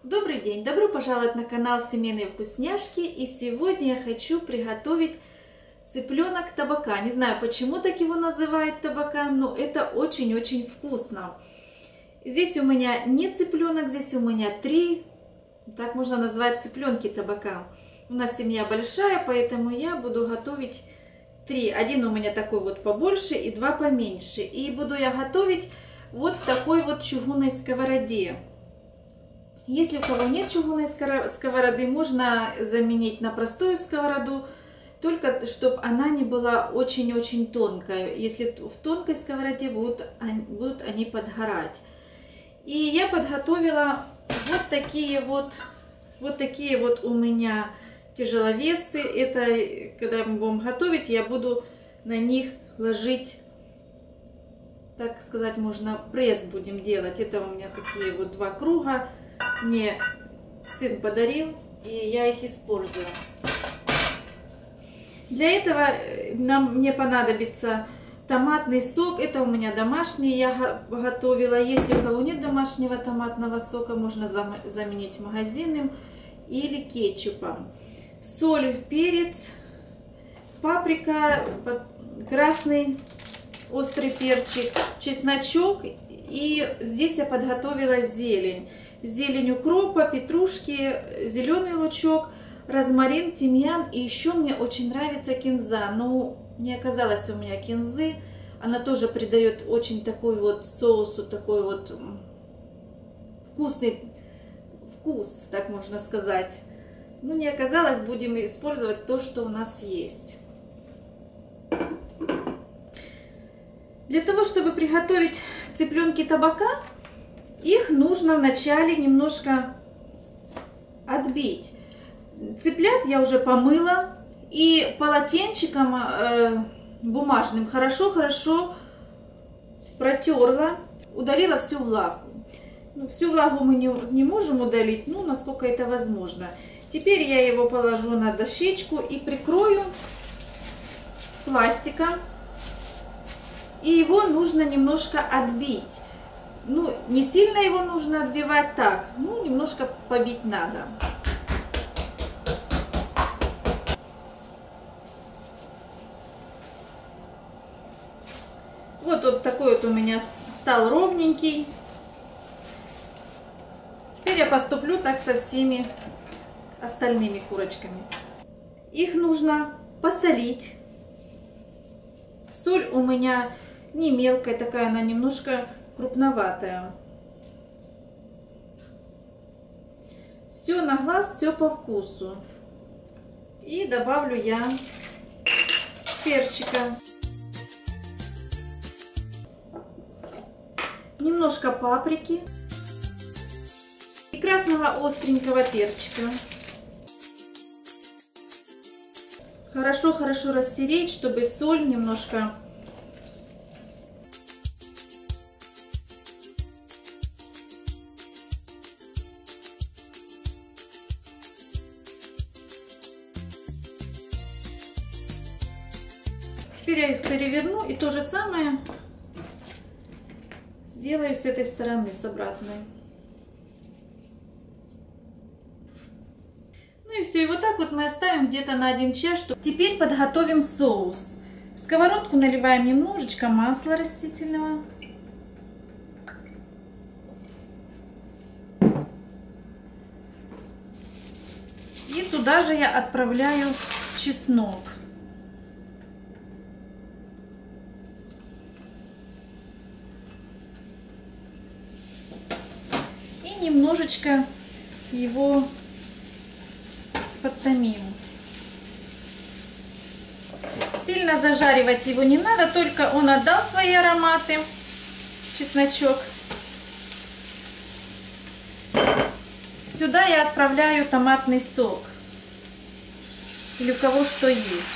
Добрый день! Добро пожаловать на канал Семейные вкусняшки. И сегодня я хочу приготовить цыпленок табака. Не знаю, почему так его называют табака, но это очень-очень вкусно. Здесь у меня не цыпленок, здесь у меня 3, так можно назвать, цыпленки табака. У нас семья большая, поэтому я буду готовить 3. Один у меня такой вот побольше и 2 поменьше. И буду я готовить вот в такой вот чугунной сковороде. Если у кого нет чугунной сковороды, можно заменить на простую сковороду, только чтобы она не была очень-очень тонкая. Если в тонкой сковороде будут они подгорать. И я подготовила вот такие вот у меня тяжеловесы. Это когда мы будем готовить, я буду на них ложить, так сказать, можно пресс будем делать. Это у меня такие вот 2 круга. Мне сын подарил, и я их использую. Для этого мне понадобится томатный сок. Это у меня домашний, я готовила. Если у кого нет домашнего томатного сока, можно заменить магазинным или кетчупом. Соль, перец, паприка, красный острый перчик, чесночок. И здесь я подготовила зелень. Зелень укропа, петрушки, зеленый лучок, розмарин, тимьян. И еще мне очень нравится кинза. Но не оказалось у меня кинзы. Она тоже придает очень такой вот соусу, такой вот вкусный вкус, так можно сказать. Но не оказалось, будем использовать то, что у нас есть. Для того, чтобы приготовить цыпленки табака, их нужно вначале немножко отбить. Цыплят я уже помыла и полотенчиком бумажным хорошо протерла, удалила всю влагу. Всю влагу мы не можем удалить, ну, насколько это возможно. Теперь я его положу на дощечку и прикрою пластиком. И его нужно немножко отбить. Ну, не сильно его нужно отбивать, так, ну, немножко побить надо. Вот такой вот у меня стал ровненький. Теперь я поступлю так со всеми остальными курочками. Их нужно посолить. Соль у меня не мелкая такая, она немножко крупноватая. Все на глаз, все по вкусу. И добавлю я перчика. Немножко паприки. И красного остренького перчика. Хорошо растереть, чтобы соль немножко Теперь я их переверну и то же самое сделаю с этой стороны, с обратной. Ну и все, и вот так вот мы оставим где-то на 1 час. Теперь подготовим соус. В сковородку наливаем немножечко масла растительного. И туда же я отправляю чеснок. Немножечко его подтомим. Сильно зажаривать его не надо, только он отдал свои ароматы, чесночок. Сюда я отправляю томатный сок, или у кого что есть.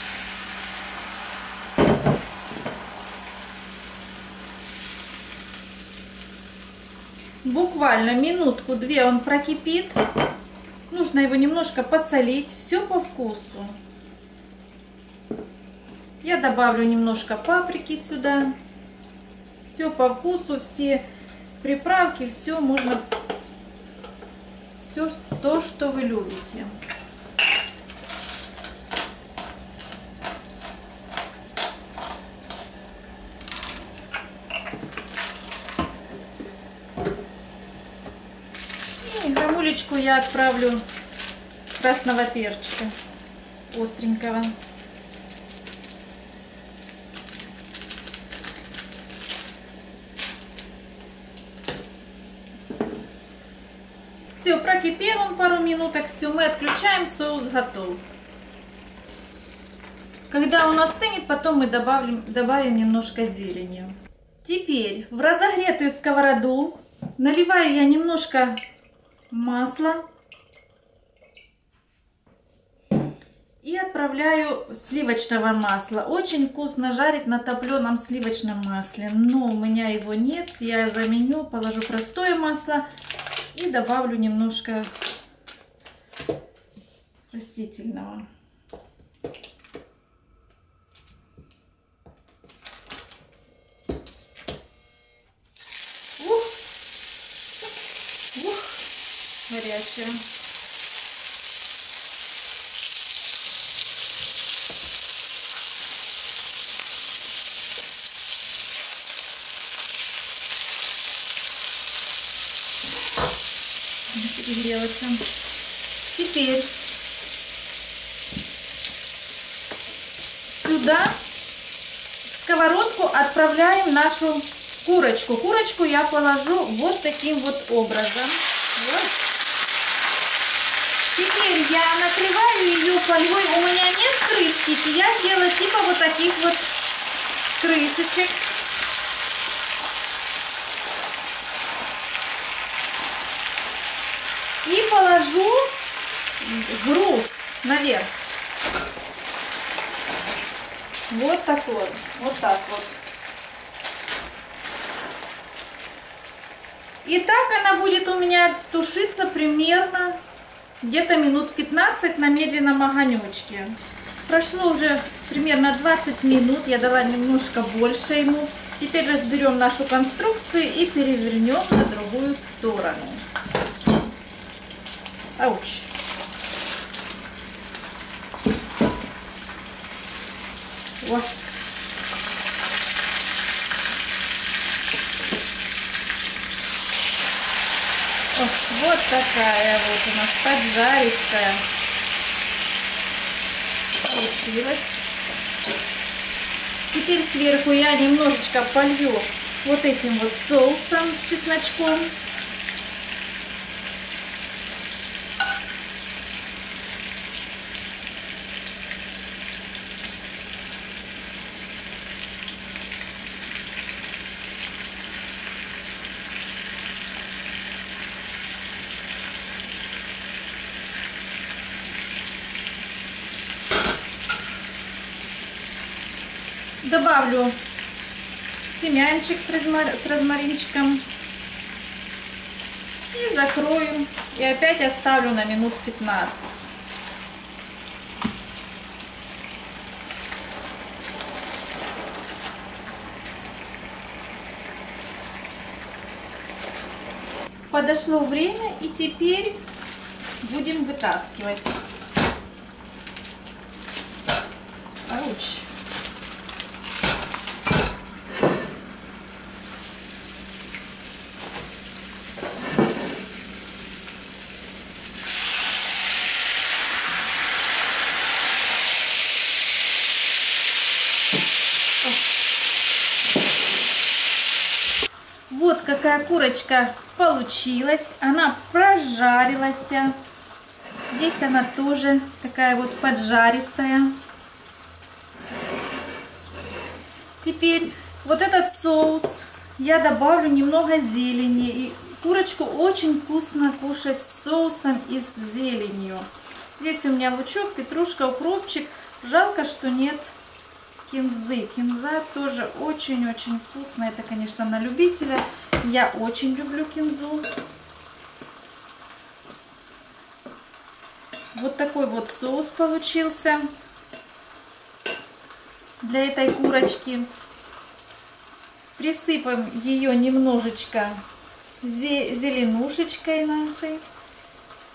Буквально минутку-две он прокипит. Нужно его немножко посолить. Все по вкусу. Я добавлю немножко паприки сюда. Все по вкусу, все приправки, все можно все то, что вы любите. И грамулечку я отправлю красного перчика остренького. Все, прокипел он пару минуток, все, мы отключаем, соус готов. Когда он остынет, потом мы добавим немножко зелени. Теперь в разогретую сковороду наливаю я немножко масла и отправляю сливочного масла. Очень вкусно жарить на топленом сливочном масле, но у меня его нет, я заменю, положу простое масло и добавлю немножко растительного. Горячая. Перегрелась. Теперь сюда в сковородку отправляем нашу курочку. Курочку я положу вот таким вот образом. Вот. Теперь я накрываю ее фольгой. У меня нет крышки, я сделала типа вот таких вот крышечек. И положу груз наверх. Вот такой. Вот так вот. И так она будет у меня тушиться примерно где-то минут 15 на медленном огонечке. Прошло уже примерно 20 минут. Я дала немножко больше ему. Теперь разберем нашу конструкцию и перевернем на другую сторону. Ауч. Вот. Вот такая вот у нас поджаристая получилась. Теперь сверху я немножечко полью вот этим вот соусом с чесночком. Добавлю тимьянчик с розмаринчиком и закрою. И опять оставлю на минут 15. Подошло время, и теперь будем вытаскивать. Ауч. Вот какая курочка получилась. Она прожарилась. Здесь она тоже такая вот поджаристая. Теперь вот этот соус я добавлю немного зелени. И курочку очень вкусно кушать с соусом и с зеленью. Здесь у меня лучок, петрушка, укропчик. Жалко, что нет кинзы. Кинза тоже очень-очень вкусная. Это, конечно, на любителя. Я очень люблю кинзу. Вот такой вот соус получился для этой курочки. Присыпаем ее немножечко зеленушечкой нашей.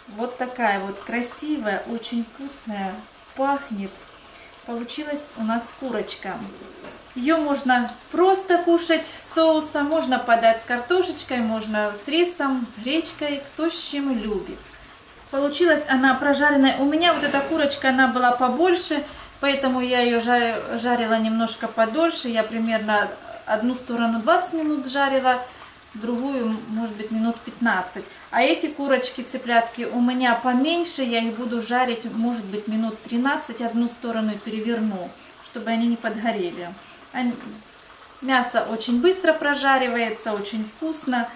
Вот такая вот красивая, очень вкусная, пахнет. Получилась у нас курочка. Ее можно просто кушать с соусом, можно подать с картошечкой, можно с рисом, с гречкой, кто с чем любит. Получилась она прожаренная. У меня вот эта курочка, она была побольше, поэтому я ее жарила немножко подольше. Я примерно одну сторону 20 минут жарила, другую, может быть, минут 15. А эти курочки, цыплятки у меня поменьше, я их буду жарить, может быть, минут 13, одну сторону переверну, чтобы они не подгорели. Мясо очень быстро прожаривается, очень вкусно.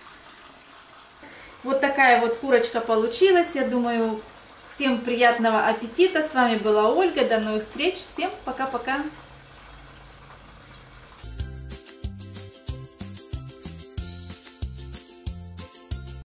Вот такая вот курочка получилась. Я думаю, всем приятного аппетита. С вами была Ольга. До новых встреч. Всем пока-пока.